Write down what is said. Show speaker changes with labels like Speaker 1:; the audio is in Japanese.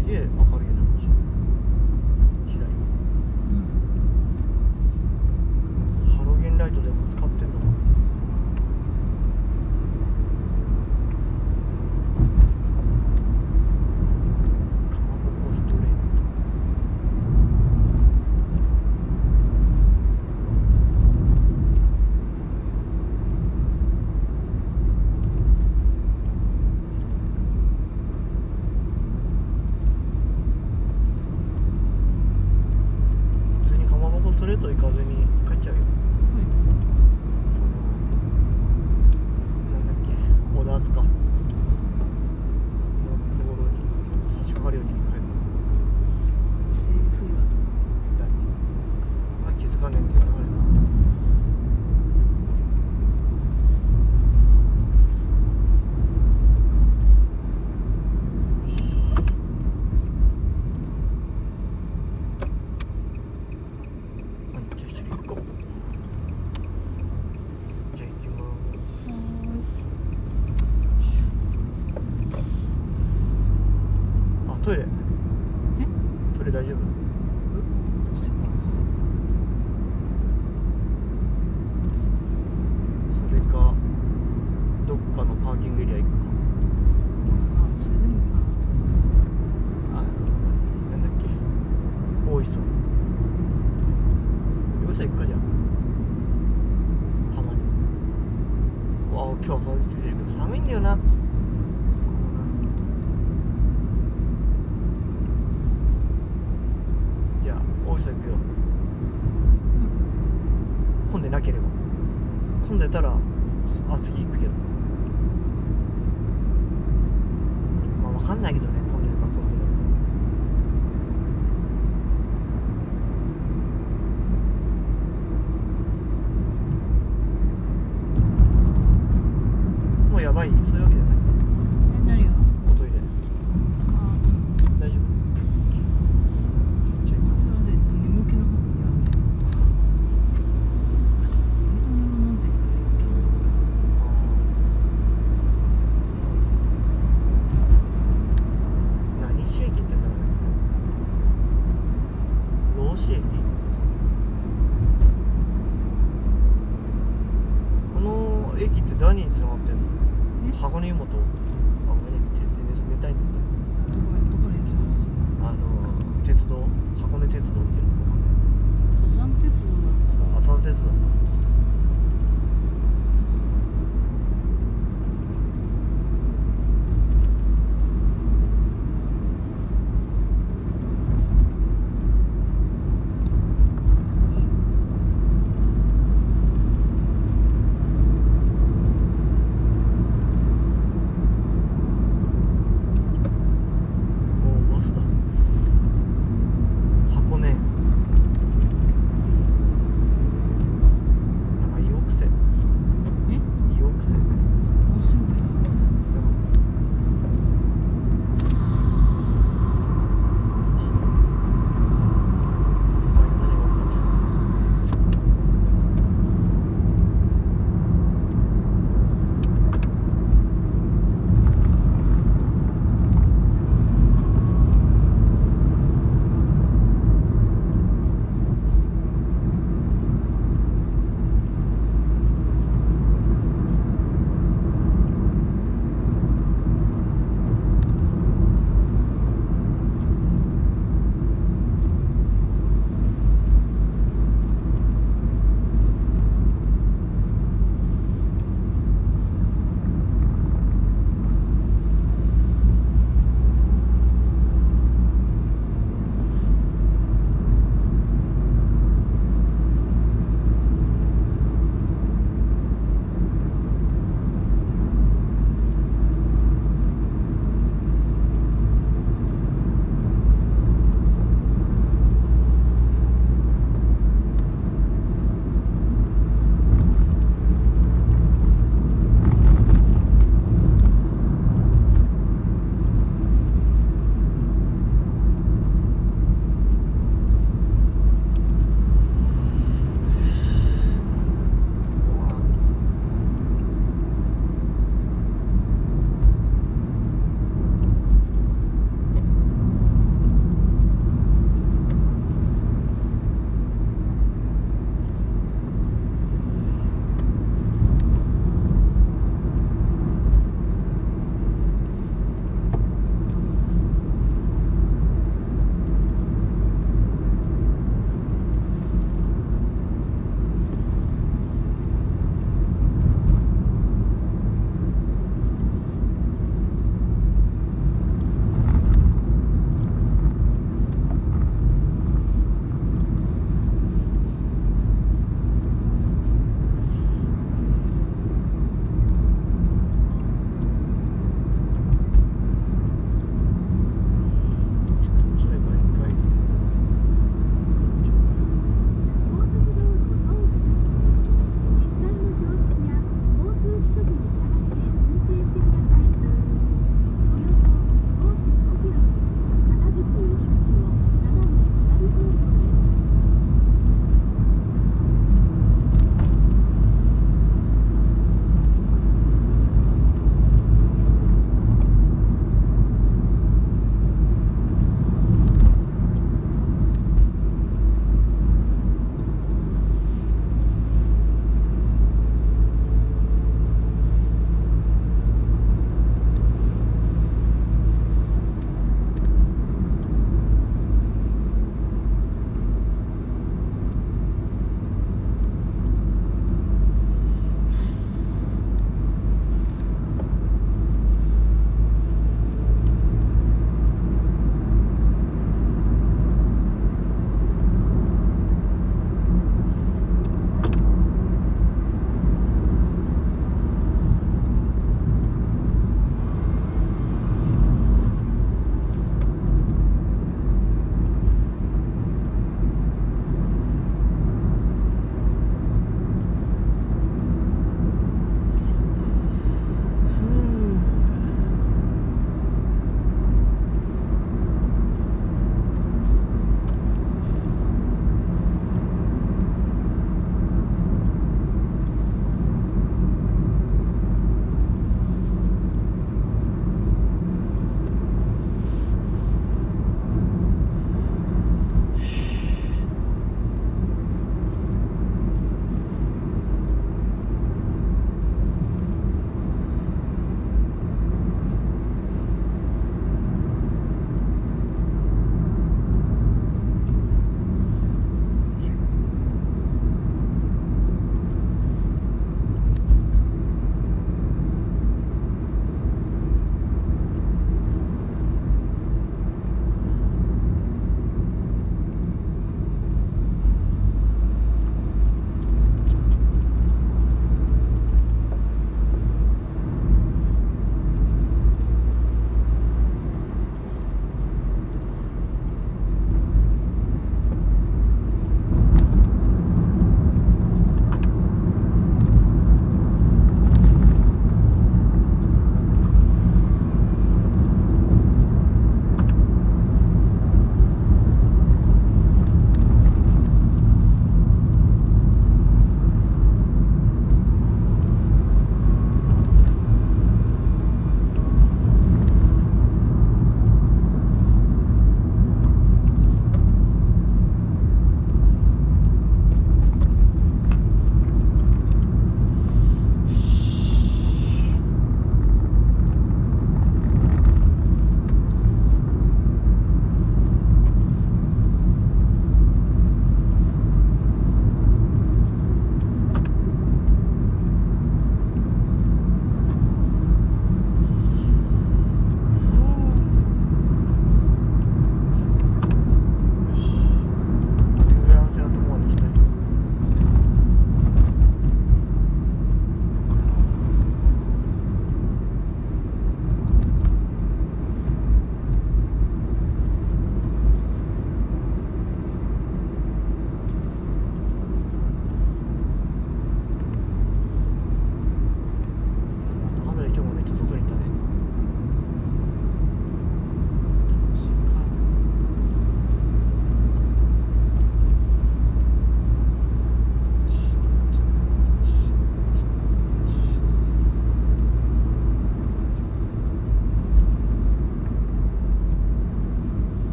Speaker 1: すげえ明るいな。左が、ハロゲンライトでも使ってんのかな。かまぼこストレート。ストレート行かずに帰っちゃうよ。そのなんだっけ、小田厚かのところに差し掛かるように帰る。
Speaker 2: セーフや
Speaker 1: 何？あ、気づかねえんだよな、あれな。トイレ？トイレ大丈夫？それかどっかのパーキングエリア行くか。
Speaker 2: それでもいいかな。
Speaker 1: なんだっけ、大磯。大磯行くかじゃん。たまに。今日は風ついてるけど寒いんだよな。大磯行くよ。混んでなければ。混んでたら次行くけど、まあ分かんないけどね、混んでるか混んでないか。もうやばい、そういうわけじゃない。
Speaker 2: 何が？
Speaker 1: おトイレ。大丈夫？
Speaker 2: すいません、眠気の方がやばい。私、意外と眠飲んでるから余計なのか。
Speaker 1: 何市駅って言うんだろうね。老子駅。この駅って何に繋がってんの？箱根湯本。あ、ごめんね、寝たいんだった。
Speaker 2: どこに行きます？
Speaker 1: 鉄道、箱根鉄道っていうのも
Speaker 2: 登山鉄道だったら。
Speaker 1: 登山鉄道だったら